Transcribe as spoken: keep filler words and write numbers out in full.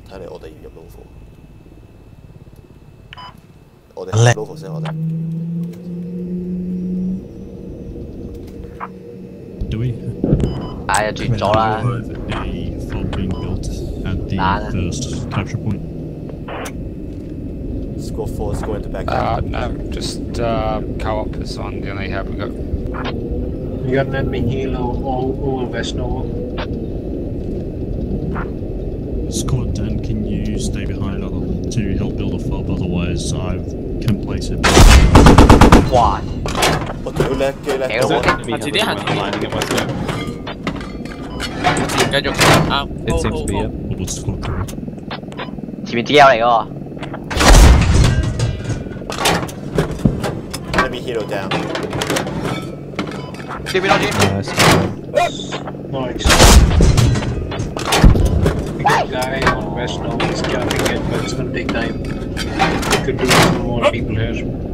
睇嚟我哋要入 local。我哋入 local 先，我哋。 Do we? 唉，就轉咗啦。 Squad four is going to back up. Uh, no, just uh, co-op is on the only help we got. You got an enemy Helo all all west Nova. Squad ten, can you stay behind to help build a fob? Otherwise, I can place it. 哇！ 我屌叻機叻到我。 行遲啲，行遲啲。繼續啱。 It seems to be it. What was squad three? 前面 D L 嚟㗎喎。 Enemy Helo down. 呢邊多啲。 Nice. We got a guy on west Nova is jumping in, but it's gonna take time. We could do some more people here.